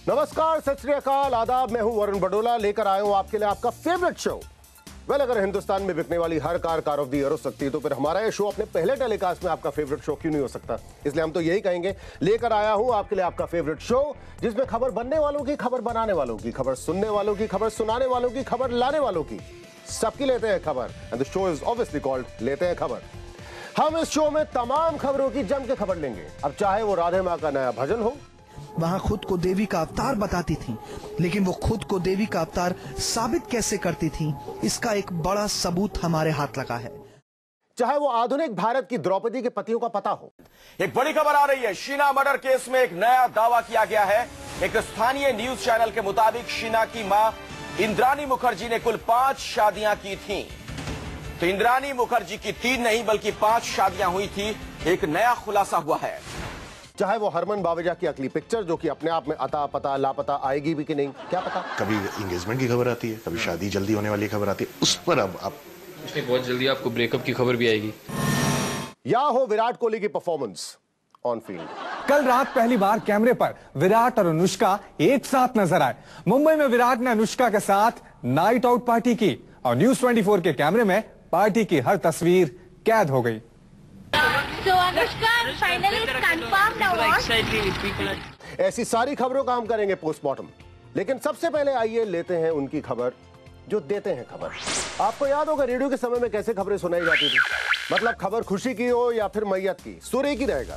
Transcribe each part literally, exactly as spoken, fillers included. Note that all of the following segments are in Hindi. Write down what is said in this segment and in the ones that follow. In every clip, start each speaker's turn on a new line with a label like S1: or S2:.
S1: नमस्कार, सत श्री अकाल, आदाब। मैं हूं वरुण बडोला, लेकर आया हूं आपके लिए आपका फेवरेट शो। वेल, अगर हिंदुस्तान में बिकने वाली हर car car of the year हो सकती है तो फिर हमारा ये शो अपने पहले टेलीकास्ट में आपका फेवरेट शो क्यों नहीं हो सकता। इसलिए हम तो यही कहेंगे, लेकर आया हूं आपके लिए आपका फेवरेट शो, जिसमें खबर बनने वालों की, खबर बनाने वालों की, खबर सुनने वालों की, खबर सुनाने वालों की, खबर लाने वालों की, सबकी लेते हैं खबर। And the show is obviously called लेते हैं खबर। हम इस शो में तमाम खबरों की जम के खबर लेंगे। अब चाहे वो राधे माँ का नया भजन हो,
S2: वहाँ खुद को देवी का अवतार बताती थी, लेकिन वो खुद को देवी का अवतार साबित कैसे करती थी, इसका एक बड़ा सबूत हमारे हाथ लगा है।
S1: चाहे वो आधुनिक भारत की द्रौपदी के पतियों का पता हो।
S3: एक बड़ी खबर आ रही है। शीना मर्डर केस में एक नया दावा किया गया है। एक स्थानीय न्यूज चैनल के मुताबिक शीना की मां इंद्रानी मुखर्जी ने कुल पांच शादियां की थीं। तो इंद्रानी मुखर्जी की तीन नहीं बल्कि पांच शादियां हुई थी। एक नया खुलासा हुआ है।
S1: चाहे वो हरमन बावेजा की अगली पिक्चर, जो कि अपने आप में अता पता लापता आएगी भी कि नहीं, क्या पता।
S4: कभी एंगेजमेंट की खबर आती है, कभी शादी जल्दी होने वाली खबर आती है, उस पर अब आप
S5: इसमें बहुत जल्दी आपको ब्रेकअप की खबर भी आएगी।
S1: या हो विराट कोहली की परफॉर्मेंस ऑन फील्ड।
S6: कल रात पहली बार कैमरे पर विराट और अनुष्का एक साथ नजर आए। मुंबई में विराट ने अनुष्का के साथ नाइट आउट पार्टी की और न्यूज ट्वेंटी फोर के कैमरे में पार्टी की हर तस्वीर कैद हो गई।
S7: So, Anushka, finally it's confirmed now.
S1: ऐसी सारी खबरों का हम करेंगे पोस्टमार्टम, लेकिन सबसे पहले आइए लेते हैं उनकी खबर जो देते हैं खबर। आपको याद होगा रेडियो के समय में कैसे खबरें सुनाई जाती थी। मतलब खबर खुशी की हो या फिर मैयत की, सुर एक ही रहेगा।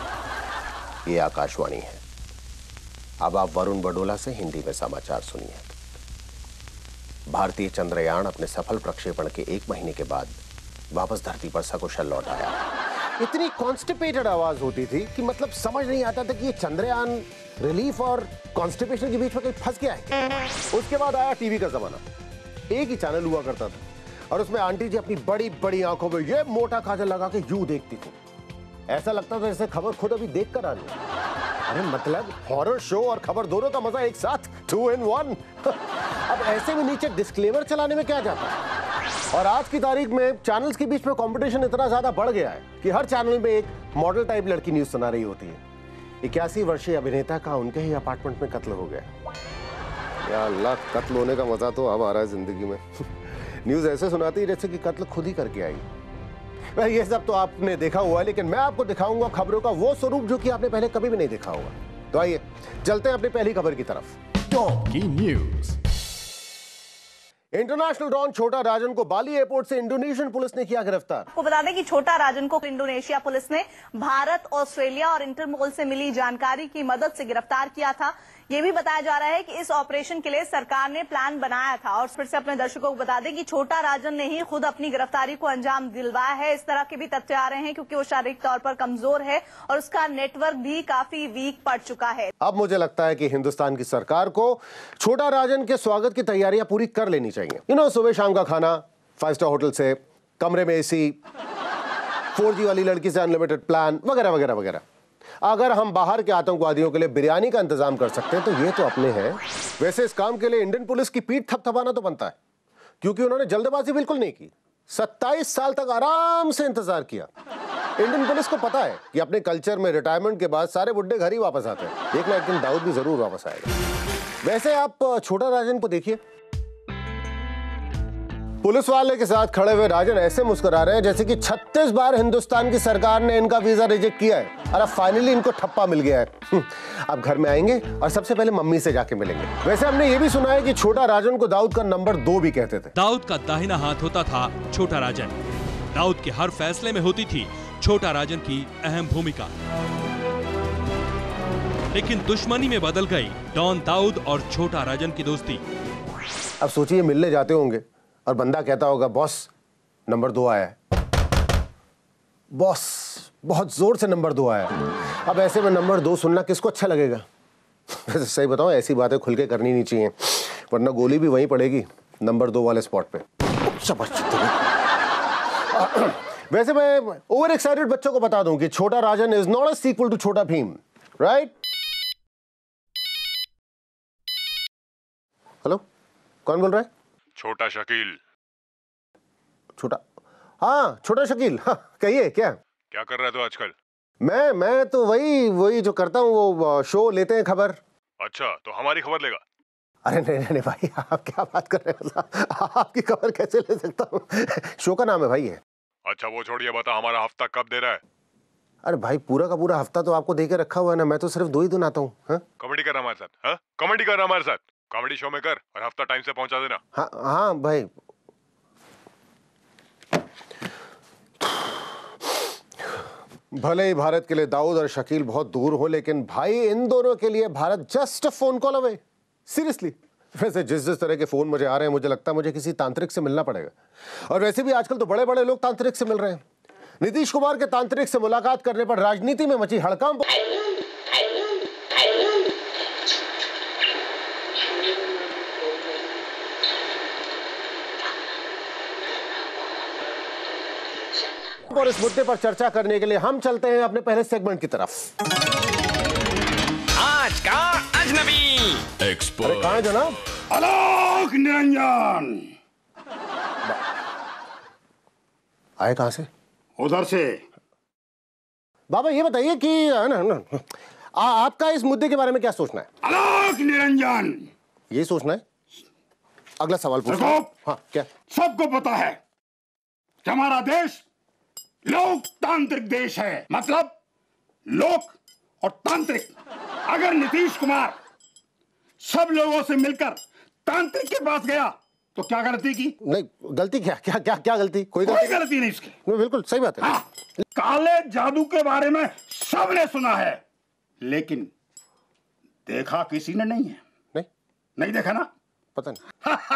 S1: ये आकाशवाणी है। अब आप वरुण बडोला से हिंदी में समाचार सुनिए। भारतीय चंद्रयान अपने सफल प्रक्षेपण के एक महीने के बाद वापस धरती पर सकुशल लौट आया। इतनी कॉन्स्टिपेटेड आवाज होती थी कि मतलब समझ नहीं आता था कि ये चंद्रयान रिलीफ और कॉन्स्टिपेशन के बीच में कहीं फंस गया है। उसके बाद आया टीवी का जमाना। एक ही चैनल हुआ करता था और उसमें आंटी जी अपनी बड़ी बड़ी आंखों में ये मोटा काजल लगा के यूं देखती थी। ऐसा लगता था जैसे खबर खुद अभी देख कर आ रही है। अरे मतलब हॉरर शो और खबर दोनों का मजा एक साथ, टू इन वन। अब ऐसे में नीचे डिस्क्लेमर चलाने में क्या जाता है। और आज की तारीख में चैनल्स के बीच में कंपटीशन इतना ज्यादा बढ़ गया है कि हर चैनल में एक मॉडल टाइप लड़की न्यूज सुना रही होती है। इक्यासी वर्षीय अभिनेता का उनके ही अपार्टमेंट में कत्ल हो गया। या अल्लाह, कत्ल होने का मजा तो अब आ रहा है जिंदगी में। न्यूज ऐसे सुनाती है जैसे कि कत्ल खुद ही करके आई। वह ये सब तो आपने देखा हुआ है, लेकिन मैं आपको दिखाऊंगा खबरों का वो स्वरूप जो कि आपने पहले कभी भी नहीं देखा होगा। तो आइए चलते हैं अपनी पहली खबर की तरफ। टॉप की news. International don Chhota Rajan को बाली एयरपोर्ट से इंडोनेशियन पुलिस ने किया गिरफ्तार।
S8: आपको बता दें कि छोटा राजन को इंडोनेशिया पुलिस ने भारत, ऑस्ट्रेलिया और इंटरपोल से मिली जानकारी की मदद से गिरफ्तार किया था। ये भी बताया जा रहा है कि इस ऑपरेशन के लिए सरकार ने प्लान बनाया था। और फिर से अपने दर्शकों को बता दें कि छोटा राजन ने ही खुद अपनी गिरफ्तारी को अंजाम दिलवाया है। इस तरह के भी तथ्य आ रहे हैं क्योंकि वो शारीरिक तौर पर कमजोर है और उसका नेटवर्क भी काफी वीक पड़ चुका है।
S1: अब मुझे लगता है कि हिंदुस्तान की सरकार को छोटा राजन के स्वागत की तैयारियां पूरी कर लेनी चाहिए। यू नो, सुबह शाम का खाना फाइव स्टार होटल से, कमरे में एसी, फोर जी वाली लड़की से अनलिमिटेड प्लान वगैरह वगैरह वगैरह। अगर हम बाहर के आतंकवादियों के लिए बिरयानी का इंतजाम कर सकते हैं तो ये तो अपने हैं। वैसे इस काम के लिए इंडियन पुलिस की पीठ थपथपाना तो बनता है, क्योंकि उन्होंने जल्दबाजी बिल्कुल नहीं की। सत्ताईस साल तक आराम से इंतजार किया। इंडियन पुलिस को पता है कि अपने कल्चर में रिटायरमेंट के बाद सारे बुड्ढे घर ही वापस आते हैं। एक ना एक दिन दाऊद भी जरूर वापस आएगा। वैसे आप छोटा राजन को देखिए, पुलिस वाले के साथ खड़े हुए राजन ऐसे मुस्कुरा रहे हैं जैसे कि छत्तीस बार हिंदुस्तान की सरकार ने इनका वीजा रिजेक्ट किया है और अब फाइनली इनको ठप्पा मिल गया है। अब घर में आएंगे और सबसे पहले मम्मी से जाके मिलेंगे। वैसे हमने ये भी सुना है कि छोटा राजन को दाऊद का नंबर दो भी कहते थे।
S9: दाऊद का दाहिना हाथ होता था छोटा राजन। दाऊद के हर फैसले में होती थी छोटा राजन की अहम भूमिका। लेकिन दुश्मनी में बदल गई डॉन दाऊद और छोटा राजन की दोस्ती।
S1: अब सोचिए, मिलने जाते होंगे और बंदा कहता होगा, बॉस नंबर दो आया है। बॉस बहुत जोर से नंबर दो आया है। अब ऐसे में नंबर दो सुनना किसको अच्छा लगेगा। वैसे सही बताओ, ऐसी बातें खुल के करनी नहीं चाहिए, वरना गोली भी वहीं पड़ेगी, नंबर दो वाले स्पॉट पे। वैसे मैं ओवर एक्साइटेड बच्चों को बता दूं कि Chhota Rajan is not a sequel to Chhota Bheem, right? Hello, कौन बोल रहा है?
S4: छोटा शकील।
S1: छोटा, हाँ छोटा शकील, हाँ कहिए। क्या
S4: क्या कर रहा है तो आजकल?
S1: मैं मैं तो वही वही जो करता हूँ, वो शो लेते हैं खबर।
S10: अच्छा, तो हमारी खबर लेगा?
S1: अरे नहीं नहीं भाई, आप क्या बात कर रहे हैं? आपकी खबर कैसे ले सकता हूँ? शो का नाम है भाई ये।
S10: अच्छा वो छोड़िए, बता हमारा हफ्ता कब दे रहा है?
S1: अरे भाई पूरा का पूरा हफ्ता तो आपको दे के रखा हुआ है ना, मैं तो सिर्फ दो ही दिन आता हूँ। हाँ
S10: कॉमेडी कर हमारे साथ, हाँ कॉमेडी कर हमारे साथ, कॉमेडी शो में कर और हफ्ता टाइम से पहुंचा देना।
S1: हाँ हाँ भाई। भले ही भारत के लिए दाऊद और शकील बहुत दूर हो, लेकिन भाई इन दोनों के लिए Bharat just a phone call away. Seriously. वैसे जिस जिस तरह के फोन मुझे आ रहे हैं, मुझे लगता है मुझे किसी तांत्रिक से मिलना पड़ेगा। और वैसे भी आजकल तो बड़े बड़े लोग तांत्रिक से मिल रहे हैं। नीतीश कुमार के तांत्रिक से मुलाकात करने पर राजनीति में मची हड़कंप। और इस मुद्दे पर चर्चा करने के लिए हम चलते हैं अपने पहले सेगमेंट की तरफ।
S3: आज का अजनबी
S1: एक्सपर्ट। अरे कहाँ है जनाब?
S11: आलोक निरंजन।
S1: आए कहां से?
S11: उधर से।
S1: बाबा ये बताइए कि ना, ना, आ, आपका इस मुद्दे के बारे में क्या सोचना है?
S11: आलोक निरंजन।
S1: ये सोचना है? अगला सवाल पूछो। हाँ क्या?
S11: सबको पता है कि हमारा देश लोकतांत्रिक देश है, मतलब लोक और तांत्रिक। अगर नीतीश कुमार सब लोगों से मिलकर तांत्रिक के पास गया तो क्या गलती की?
S1: नहीं गलती क्या क्या क्या क्या गलती? कोई
S11: कोई
S1: गलती,
S11: गलती नहीं इसकी।
S1: बिल्कुल सही बात है।
S11: हाँ, काले जादू के बारे में सबने सुना है, लेकिन देखा किसी ने नहीं है।
S1: नहीं
S11: नहीं देखा ना?
S1: पता नहीं।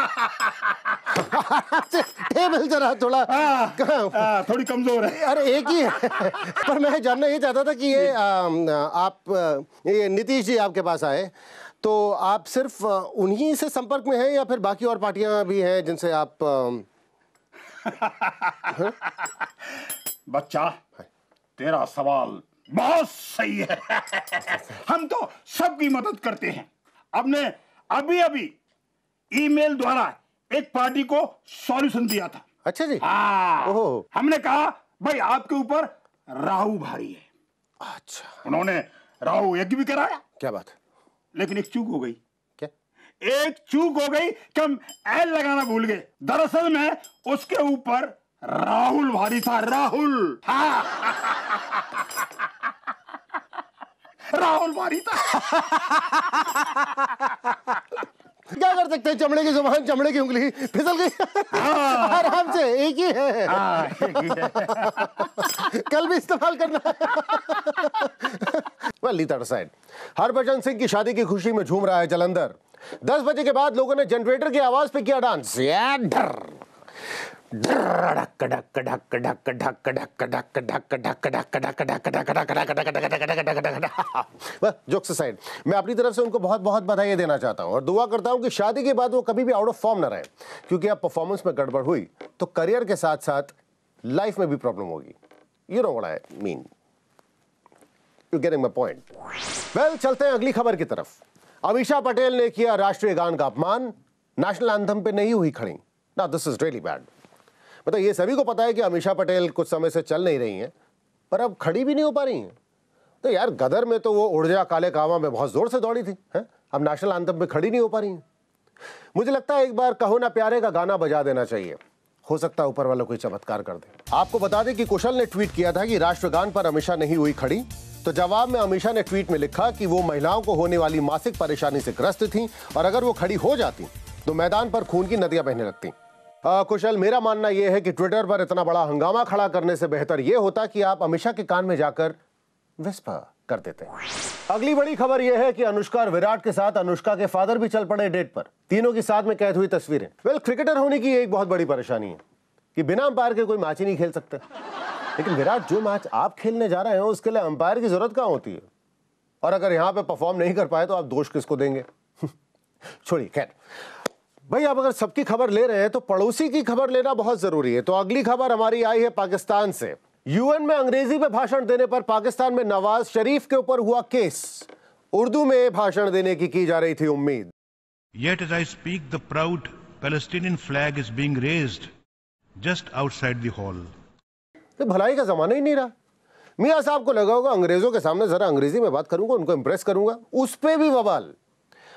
S1: टेबल जरा थोड़ा
S11: आ, आ, थोड़ी कमजोर है।
S1: अरे एक ही है। पर मैं जानना ये चाहता था कि ये आ, आप ये नीतीश जी आपके पास आए तो आप सिर्फ उन्हीं से संपर्क में हैं या फिर बाकी और पार्टियां भी हैं जिनसे आप?
S11: बच्चा तेरा सवाल बहुत सही है। हम तो सबकी मदद करते हैं। हमने अभी अभी ईमेल द्वारा एक पार्टी को सॉल्यूशन दिया था।
S1: अच्छा जी।
S11: हाँ, हमने कहा भाई आपके ऊपर राहु भारी है।
S1: अच्छा।
S11: उन्होंने राहु यज्ञ भी कराया।
S1: क्या बात है?
S11: लेकिन एक चूक हो गई।
S1: क्या?
S11: एक चूक हो गई कि हम एल लगाना भूल गए। दरअसल में उसके ऊपर राहुल भारी था। राहुल। हाँ। राहुल भारी था।
S1: क्या कर सकते हैं? चमड़े की जुबान, चमड़े की उंगली फिसल गई। आराम से एक ही है।
S11: हाँ, एक ही है।
S1: कल भी इस्तेमाल करना है। well, leave that aside. Harbhajan Singh की शादी की खुशी में झूम रहा है जालंधर। दस बजे के बाद लोगों ने जनरेटर की आवाज पे किया डांस। जोक्स असाइड, मैं अपनी तरफ से उनको बहुत बहुत बधाई देना चाहता हूं और दुआ करता हूं कि शादी के बाद वो कभी भी आउट ऑफ फॉर्म ना रहे, क्योंकि अब परफॉर्मेंस में गड़बड़ हुई तो करियर के साथ साथ लाइफ में भी प्रॉब्लम होगी। You know what I mean, you getting my point? Well, चलते हैं अगली खबर की तरफ। अमीषा पटेल ने किया राष्ट्रीय गान का अपमान, नेशनल एंथम पे नहीं हुई खड़ी। ना दिस इज रियली बैड। मतलब ये सभी को पता है कि अमीषा पटेल कुछ समय से चल नहीं रही हैं, पर अब खड़ी भी नहीं हो पा रही हैं। तो यार गदर में तो वो उड़ जा काले कावा में बहुत जोर से दौड़ी थी, हैं? अब नेशनल एंथम पे खड़ी नहीं हो पा रही हैं। मुझे लगता है एक बार कहो ना प्यारे का गाना बजा देना चाहिए, हो सकता है ऊपर वाला कोई चमत्कार कर दे। आपको बता दें कि कुशल ने ट्वीट किया था कि राष्ट्रगान पर अमीषा नहीं हुई खड़ी, तो जवाब में अमीषा ने ट्वीट में लिखा कि वो महिलाओं को होने वाली मासिक परेशानी से ग्रस्त थी और अगर वो खड़ी हो जाती तो मैदान पर खून की नदियां बहने लगती। आ, कुशल, मेरा मानना यह है कि ट्विटर पर इतना बड़ा हंगामा खड़ा करने से बेहतर यह होता कि आप अमीषा के कान में जाकर विस्पर कर देते। अगली बड़ी खबर यह है कि अनुष्का और विराट के साथ अनुष्का के फादर भी चल पड़े डेट पर। तीनों की साथ में कैद हुई तस्वीरें। वेल, क्रिकेटर होने की एक बहुत बड़ी परेशानी है कि बिना अंपायर के कोई मैच ही नहीं खेल सकते। लेकिन विराट, जो मैच आप खेलने जा रहे हैं उसके लिए अंपायर की जरूरत कहां होती है? और अगर यहां पे परफॉर्म नहीं कर पाए तो आप दोष किसको देंगे? छोड़िए, खैर भाई, आप अगर सबकी खबर ले रहे हैं तो पड़ोसी की खबर लेना बहुत जरूरी है। तो अगली खबर हमारी आई है पाकिस्तान से। यूएन में अंग्रेजी में भाषण देने पर पाकिस्तान में नवाज शरीफ के ऊपर हुआ केस। उर्दू में भाषण देने की की जा रही थी उम्मीद।
S12: Yet as I speak, the proud Palestinian flag is being raised just outside the hall.
S1: तो भलाई का जमाना ही नहीं रहा। मियां साहब को लगा होगा अंग्रेजों के सामने जरा अंग्रेजी में बात करूंगा, उनको इंप्रेस करूंगा, उस पे भी बवाल।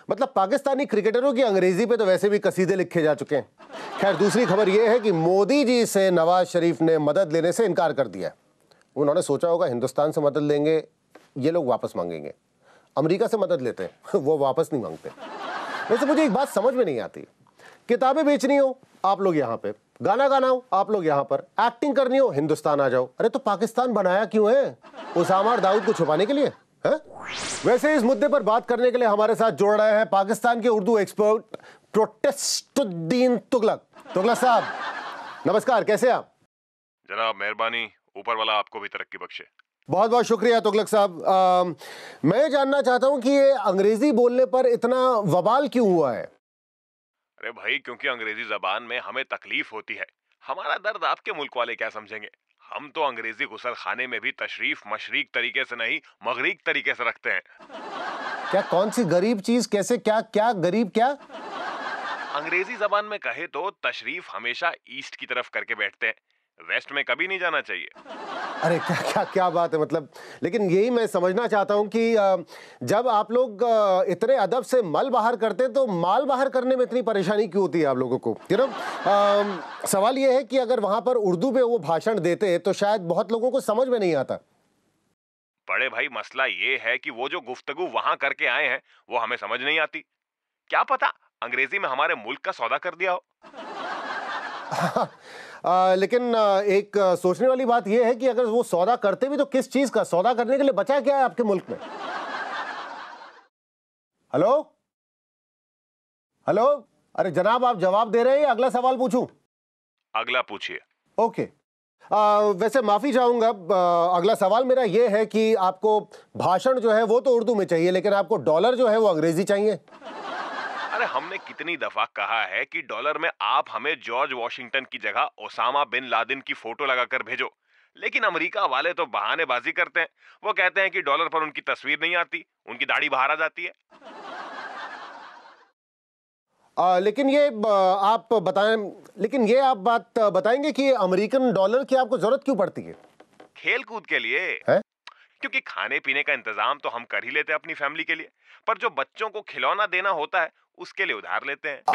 S1: मतलब पाकिस्तानी क्रिकेटरों की अंग्रेजी पे तो वैसे भी कसीदे लिखे जा चुके हैं। खैर, दूसरी खबर यह है कि मोदी जी से नवाज शरीफ ने मदद लेने से इनकार कर दिया। उन्होंने सोचा होगा हिंदुस्तान से मदद लेंगे, ये लोग वापस मांगेंगे। अमेरिका से मदद लेते हैं, वो वापस नहीं मांगते। वैसे मुझे एक बात समझ में नहीं आती, किताबें बेचनी हो आप लोग यहाँ पे, गाना गाना हो आप लोग यहाँ पर, एक्टिंग करनी हो हिंदुस्तान आ जाओ। अरे तो पाकिस्तान बनाया क्यों है? उसामा और दाऊद को छुपाने के लिए है? वैसे इस मुद्दे पर बात करने के लिए हमारे साथ जोड़ रहे हैं पाकिस्तान के उर्दू एक्सपर्ट प्रोटेस्टुद्दीन तुगलक। तुगलक साहब नमस्कार, कैसे आप?
S10: जनाब मेहरबानी, ऊपर वाला आपको भी तरक्की बख्शे।
S1: बहुत बहुत शुक्रिया तुगलक साहब। आ, मैं जानना चाहता हूं कि ये अंग्रेजी बोलने पर इतना वबाल क्यों हुआ है?
S10: अरे भाई, क्योंकि अंग्रेजी जबान में हमें तकलीफ होती है। हमारा दर्द आपके मुल्क वाले क्या समझेंगे? हम तो अंग्रेजी गुसल खाने में भी तशरीफ मशरीक तरीके से नहीं, मगरीब तरीके से रखते हैं।
S1: क्या? कौन सी गरीब चीज? कैसे? क्या क्या गरीब क्या?
S10: अंग्रेजी जबान में कहे तो तशरीफ हमेशा ईस्ट की तरफ करके बैठते हैं, वेस्ट में कभी नहीं जाना चाहिए।
S1: अरे क्या क्या क्या बात है मतलब। लेकिन यही मैं समझना चाहता हूं कि जब आप लोग इतने अदब से मल बाहर करते हैं तो माल बाहर करने में इतनी परेशानी क्यों होती है आप लोगों को? यू नो, सवाल यह है कि अगर वहां पर उर्दू में वो भाषण देते तो शायद बहुत लोगों को समझ में नहीं आता।
S10: बड़े भाई, मसला ये है कि वो जो गुफ्तगू वहां करके आए हैं वो हमें समझ नहीं आती। क्या पता अंग्रेजी में हमारे मुल्क का सौदा कर दिया हो।
S1: आ, लेकिन आ, एक आ, सोचने वाली बात यह है कि अगर वो सौदा करते भी तो किस चीज का सौदा करने के लिए बचा क्या है आपके मुल्क में? हेलो हेलो, अरे जनाब आप जवाब दे रहे हैं, अगला सवाल पूछूं?
S10: अगला पूछिए।
S1: ओके, आ, वैसे माफी चाहूंगा, आ, अगला सवाल मेरा यह है कि आपको भाषण जो है वो तो उर्दू में चाहिए, लेकिन आपको डॉलर जो है वो अंग्रेजी चाहिए।
S10: अरे हमने कितनी दफा कहा है कि डॉलर में आप हमें जॉर्ज वॉशिंगटन की जगह ओसामा बिन लादेन की फोटो लगाकर भेजो, लेकिन अमेरिका वाले तो बहानेबाजी करते हैं। वो कहते हैं कि डॉलर पर उनकी तस्वीर नहीं आती, उनकी दाढ़ी बाहर आ जाती है।
S1: आ, लेकिन ये आप बताएं, लेकिन ये आप बात बताएंगे कि अमेरिकन डॉलर की आपको जरूरत क्यों पड़ती है?
S10: खेल कूद के लिए
S1: है?
S10: क्योंकि खाने पीने का इंतजाम तो हम कर ही लेते हैं अपनी फैमिली के लिए, पर जो बच्चों को खिलौना देना होता है उसके लिए उधार लेते हैं।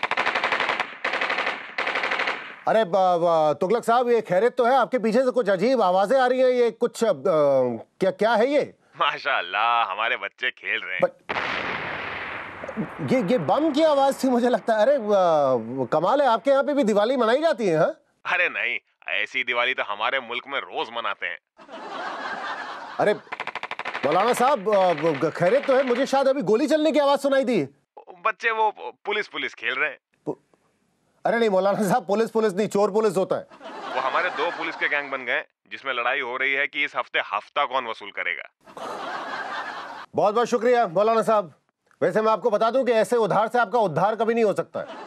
S1: अरे तुगलक साहब, ये खैरियत तो है? आपके पीछे से कुछ अजीब आवाजें आ रही हैं, ये कुछ आ, क्या क्या है ये?
S10: माशाअल्लाह, हमारे बच्चे खेल रहे हैं।
S1: ब... ये ये बम की आवाज थी मुझे लगता है। अरे आ, कमाल है, आपके यहाँ पे भी दिवाली मनाई जाती है? हाँ?
S10: अरे नहीं, ऐसी दिवाली तो हमारे मुल्क में रोज मनाते हैं।
S1: अरे मौलाना साहब, खैरियत तो है? मुझे शायद अभी गोली चलने की आवाज सुनाई दी।
S10: बच्चे वो पुलिस पुलिस खेल रहे हैं।
S1: अरे नहीं मौलाना साहब, पुलिस पुलिस नहीं, चोर पुलिस होता है।
S10: वो हमारे दो पुलिस के गैंग बन गए जिसमें लड़ाई हो रही है कि इस हफ्ते हफ्ता कौन वसूल करेगा।
S1: बहुत बहुत शुक्रिया मौलाना साहब। वैसे मैं आपको बता दूं कि ऐसे उधार से आपका उद्धार कभी नहीं हो सकता है।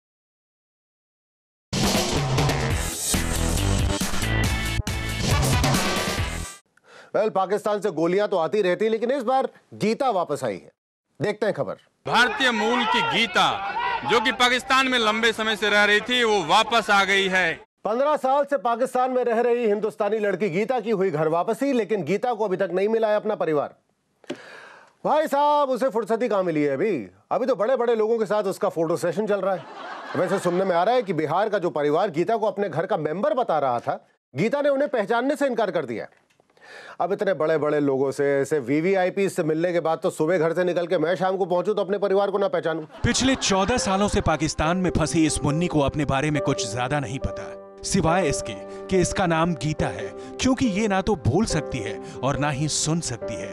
S1: वेल, पाकिस्तान से गोलियां तो आती रहती, लेकिन इस बार गीता वापस आई है। देखते हैं खबर।
S13: भारतीय मूल की गीता, जो कि पाकिस्तान में लंबे समय से रह रही थी, वो वापस आ गई है।
S1: पंद्रह साल से पाकिस्तान में रह रही हिंदुस्तानी लड़की गीता की हुई घर वापसी, लेकिन गीता को अभी तक नहीं मिला है अपना परिवार। भाई साहब, उसे फुर्सत ही कहां मिली है अभी अभी तो बड़े बड़े लोगों के साथ उसका फोटो सेशन चल रहा है। वैसे सुनने में आ रहा है कि बिहार का जो परिवार गीता को अपने घर का मेंबर बता रहा था, गीता ने उन्हें पहचानने से इनकार कर दिया। अब इतने बड़े बड़े लोगों से, ऐसे वीवीआईपी से मिलने के बाद तो सुबह घर से निकल के मैं शाम को पहुंचूं तो अपने परिवार को ना पहचानूं।
S9: पिछले चौदह सालों से पाकिस्तान में फंसी इस मुन्नी को अपने बारे में कुछ ज्यादा नहीं पता, सिवाय इसके कि इसका नाम गीता है, क्योंकि ये ना तो बोल सकती है और ना ही सुन सकती है।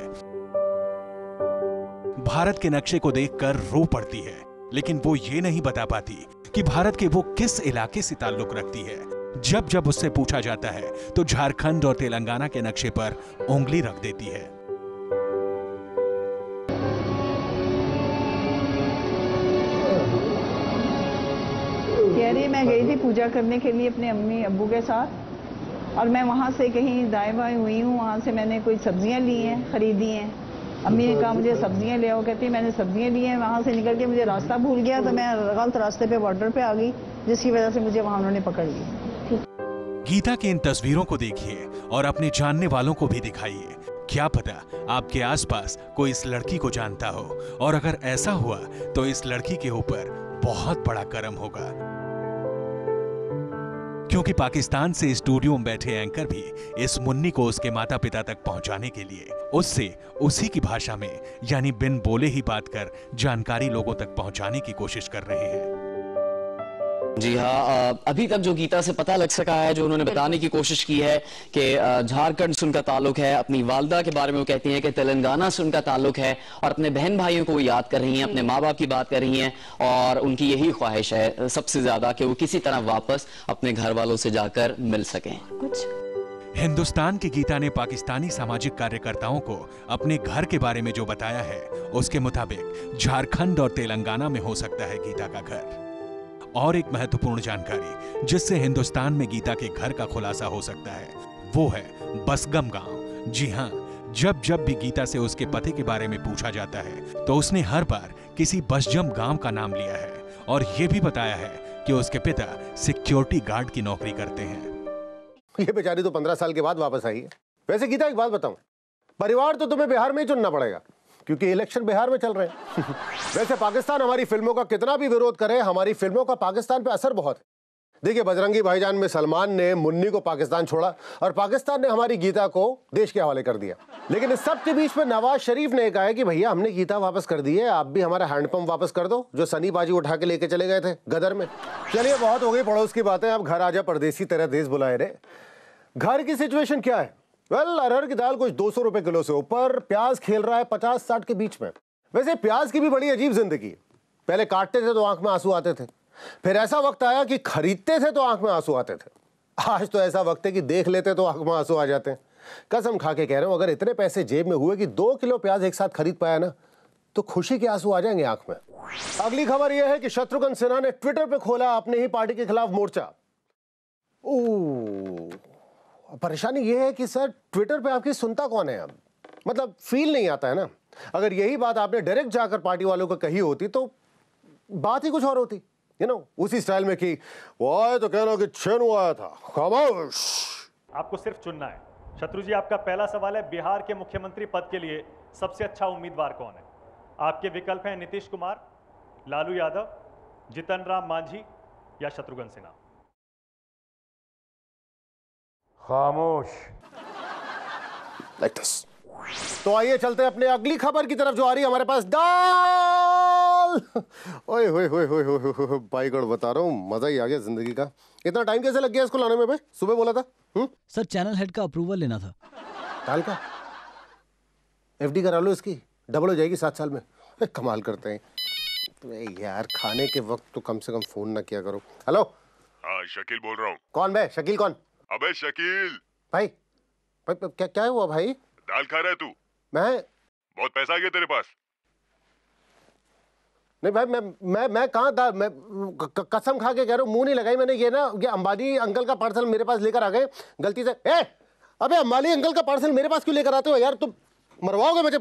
S9: भारत के नक्शे को देखकर रो पड़ती है, लेकिन वो ये नहीं बता पाती कि भारत के वो किस इलाके से ताल्लुक रखती है। जब जब उससे पूछा जाता है तो झारखंड और तेलंगाना के नक्शे पर उंगली रख देती है।
S14: कह रही मैं गई थी पूजा करने के लिए अपने अम्मी अब्बू के साथ, और मैं वहाँ से कहीं दाएं बाएं हुई हूँ। वहाँ से मैंने कोई सब्जियाँ ली हैं, खरीदी हैं। अम्मी ने कहा मुझे सब्जियाँ ले आओ, कहती मैंने सब्जियाँ ली हैं। वहाँ से निकल के मुझे रास्ता भूल गया, तो मैं गलत रास्ते पे बॉर्डर पे आ गई, जिसकी वजह से मुझे वहाँ उन्होंने पकड़ लिया।
S9: गीता की इन तस्वीरों को देखिए और अपने जानने वालों को भी दिखाइए क्या पता आपके आसपास कोई इस लड़की को जानता हो, और अगर ऐसा हुआ तो इस लड़की के ऊपर बहुत बड़ा करम होगा, क्योंकि पाकिस्तान से स्टूडियो में बैठे एंकर भी इस मुन्नी को उसके माता पिता तक पहुंचाने के लिए उससे उसी की भाषा में यानी बिन बोले ही बात कर जानकारी लोगों तक पहुंचाने की कोशिश कर रहे हैं।
S15: जी हाँ, अभी तक जो गीता से पता लग सका है, जो उन्होंने बताने की कोशिश की है कि झारखंड से उनका ताल्लुक है, अपनी वालदा के बारे में वो कहती हैं कि तेलंगाना से उनका ताल्लुक है, और अपने बहन भाइयों को वो याद कर रही हैं, अपने माँ बाप की बात कर रही हैं, और उनकी यही ख्वाहिश है सबसे ज्यादा कि वो किसी तरह वापस अपने घर वालों से जाकर मिल सकें। कुछ
S9: हिंदुस्तान की गीता ने पाकिस्तानी सामाजिक कार्यकर्ताओं को अपने घर के बारे में जो बताया है, उसके मुताबिक झारखंड और तेलंगाना में हो सकता है गीता का घर। और एक महत्वपूर्ण जानकारी जिससे हिंदुस्तान में गीता के घर का खुलासा हो सकता है, वो है बसगम गांव। जी हां, जब जब भी गीता से उसके पति के बारे में पूछा जाता है तो उसने हर बार किसी बसजम गांव का नाम लिया है, और यह भी बताया है कि उसके पिता सिक्योरिटी गार्ड की नौकरी करते हैं।
S1: ये बेचारी तो पंद्रह साल के बाद वापस आई है। वैसे गीता एक बात बताऊं, परिवार तो तुम्हें बिहार में ही चुनना पड़ेगा, क्योंकि इलेक्शन बिहार में चल रहे हैं। वैसे पाकिस्तान हमारी फिल्मों का कितना भी विरोध करे, हमारी फिल्मों का पाकिस्तान पे असर बहुत है। देखिए, बजरंगी भाईजान में सलमान ने मुन्नी को पाकिस्तान छोड़ा, और पाकिस्तान ने हमारी गीता को देश के हवाले कर दिया। लेकिन इस सब के बीच में नवाज शरीफ ने कहा है कि भैया हमने गीता वापस कर दी है, आप भी हमारा हैंडपंप वापस कर दो जो सनी बाजी उठा के लेके चले गए थे गदर में। चलिए, बहुत हो गई पड़ोस की बातें, अब घर आजा परदेसी तेरा देश बुलाए रे। घर की सिचुएशन क्या है? वेल well, अरहर की दाल कुछ दो सौ रुपए किलो से ऊपर, प्याज खेल रहा है पचास साठ के बीच में। वैसे प्याज की भी बड़ी अजीब जिंदगी है। पहले काटते थे तो आंख में आंसू आते थे, फिर ऐसा वक्त आया कि खरीदते थे तो आंख में आंसू आते थे, आज तो ऐसा वक्त है कि देख लेते तो आंख में आंसू आ जाते हैं। कसम खा के कह रहा हूं, अगर इतने पैसे जेब में हुए कि दो किलो प्याज एक साथ खरीद पाया ना, तो खुशी के आंसू आ जाएंगे आंख में। अगली खबर यह है कि शत्रुघ्न सिन्हा ने ट्विटर पे खोला अपने ही पार्टी के खिलाफ मोर्चा। ओह, परेशानी यह है कि सर ट्विटर पे आपकी सुनता कौन है? अब मतलब फील नहीं आता है ना। अगर यही बात आपने डायरेक्ट जाकर पार्टी वालों को कही होती तो बात ही कुछ और होती, यू नो, उसी स्टाइल में कि वो आए तो कहना कि छेनू आया था, खामोश।
S16: आपको सिर्फ चुनना है। शत्रु जी, आपका पहला सवाल है, बिहार के मुख्यमंत्री पद के लिए सबसे अच्छा उम्मीदवार कौन है? आपके विकल्प हैं नीतीश कुमार, लालू यादव, जीतन राम मांझी या शत्रुघ्न सिन्हा।
S1: खामोश। Like this. तो आइए चलते हैं अपने अगली खबर की तरफ जो आ रही है हमारे पास। दाल ओए होए होए होए होए भाई गढ़ बता रहा हूँ, मजा ही आ गया जिंदगी का। इतना टाइम कैसे लग गया इसको लाने में? भाई सुबह बोला था। हुँ?
S17: सर चैनल हेड का अप्रूवल लेना था।
S1: दाल का एफडी करा लो, इसकी डबल हो जाएगी सात साल में। कमाल करते हैं तो यार, खाने के वक्त तो कम से कम फोन ना किया करो। हेलो।
S10: हाँ, शकील बोल रहा हूँ।
S1: कौन बे? शकील कौन?
S10: अबे शकील
S1: भाई, भाई क्या क्या हुआ भाई?
S10: दाल खा रहा है तू?
S1: मैं
S10: बहुत पैसा आ गया तेरे पास?
S1: नहीं भाई, मैं मैं मैं कहाँ दाल, मैं कसम खा के कह रहा हूँ, मुंह नहीं लगाई मैंने। ये ना, ये अंबानी अंकल का पार्सल मेरे पास लेकर आ गए गलती से। ए, अबे अंबानी अंकल का पार्सल मेरे पास क्यों लेकर आते हो यार? तुम मरवाओगे मुझे।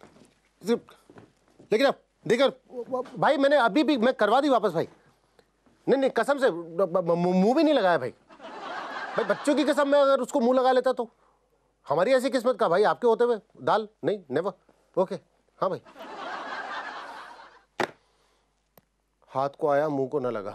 S1: लेकिन अब देखकर भाई, मैंने अभी भी मैं करवा दी वापस भाई। नहीं नहीं, कसम से मुंह भी नहीं लगाया भाई। भाई बच्चों की कसम, मैं अगर उसको मुंह लगा लेता तो हमारी ऐसी किस्मत का भाई, आपके होते हुए दाल नहीं, नेवर। ओके हाँ भाई, हाथ को आया मुंह को ना लगा।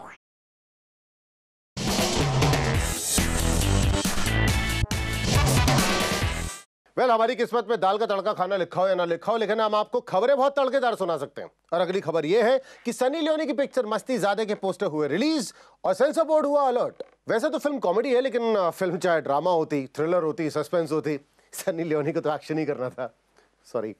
S1: वेल well, हमारी किस्मत में दाल का तड़का खाना लिखा हो या ना लिखा हो, लेकिन हम आपको खबरें बहुत तड़केदार सुना सकते हैं। और अगली खबर यह है कि सनी लियोनी की पिक्चर मस्ती ज़्यादा के पोस्टर हुए रिलीज और सेंसर बोर्ड हुआ अलर्ट। वैसे तो फिल्म कॉमेडी है, लेकिन फिल्म चाहे ड्रामा होती, थ्रिलर होती, सस्पेंस होती, सनी लियोनी को तो एक्शन ही करना था। सॉरी।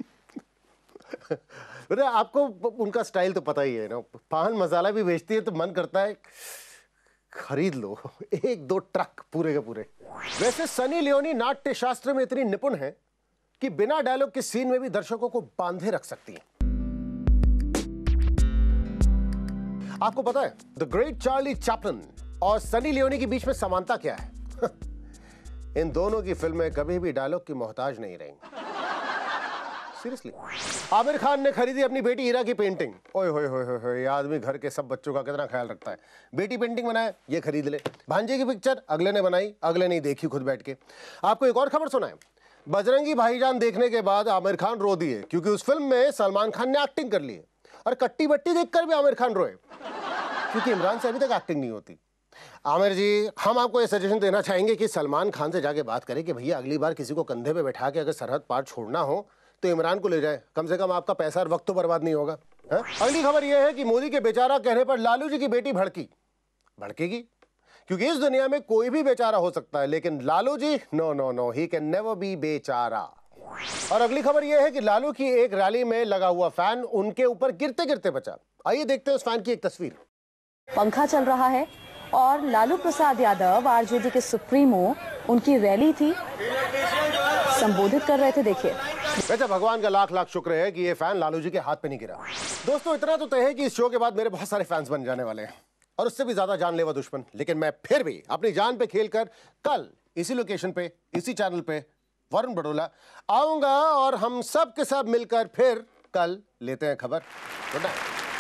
S1: आपको उनका स्टाइल तो पता ही है ना, पान मसाला भी बेचती है तो मन करता है खरीद लो एक दो ट्रक पूरे के पूरे। वैसे सनी लियोनी नाट्य शास्त्र में इतनी निपुण है कि बिना डायलॉग के सीन में भी दर्शकों को बांधे रख सकती है। आपको पता है द ग्रेट चार्ली चैपलिन और सनी लियोनी के बीच में समानता क्या है? इन दोनों की फिल्में कभी भी डायलॉग की मोहताज नहीं रहेंगी। सीरियसली। आमिर खान ने खरीदी अपनी बेटी हीरा की पेंटिंग। ओए होए होए होए, ये आदमी घर के सब बच्चों का कितना ख्याल रखता है। बेटी पेंटिंग बनाए, ये खरीद ले। भांजे की पिक्चर अगले ने बनाई, अगले ने देखी खुद बैठ के। आपको एक और खबर सुनाएं। बजरंगी भाईजान देखने के बाद आमिर खान रो दिए क्योंकि उस फिल्म में सलमान खान ने एक्टिंग कर ली है। और कट्टी बट्टी देखकर भी आमिर खान रोए क्योंकि इमरान से अभी तक एक्टिंग नहीं होती। आमिर जी, हम आपको ये सजेशन देना चाहेंगे कि सलमान खान से जाके बात करें कि भैया अगली बार किसी को कंधे पे बैठा के अगर सरहद पार छोड़ना हो तो इमरान को ले जाए, कम से कम आपका पैसा और वक्त तो बर्बाद नहीं होगा। है? अगली खबर यह है कि मोदी के बेचारा कहने पर लालू जी की बेटी भड़की। भड़केगी क्योंकि इस दुनिया में कोई भी बेचारा हो सकता है, लेकिन Lalu ji no no no, he can never be बेचारा। और अगली खबर यह है कि लालू की एक रैली में लगा हुआ फैन उनके ऊपर गिरते गिरते बचा। आइए देखते हैं उस फैन की एक तस्वीर।
S18: पंखा चल रहा है और लालू प्रसाद यादव आरजेडी के सुप्रीमो, उनकी रैली थी, संबोधित कर रहे थे। देखिए,
S1: वैसे भगवान का लाख लाख शुक्र है कि ये फैन लालू जी के हाथ पे नहीं गिरा। दोस्तों, इतना तो तय है कि इस शो के बाद मेरे बहुत सारे फैंस बन जाने वाले हैं और उससे भी ज्यादा जानलेवा दुश्मन। लेकिन मैं फिर भी अपनी जान पे खेलकर कल इसी लोकेशन पे, इसी चैनल पे वरुण बड़ोला आऊंगा और हम सब के सब मिलकर फिर कल लेते हैं खबर। Good night.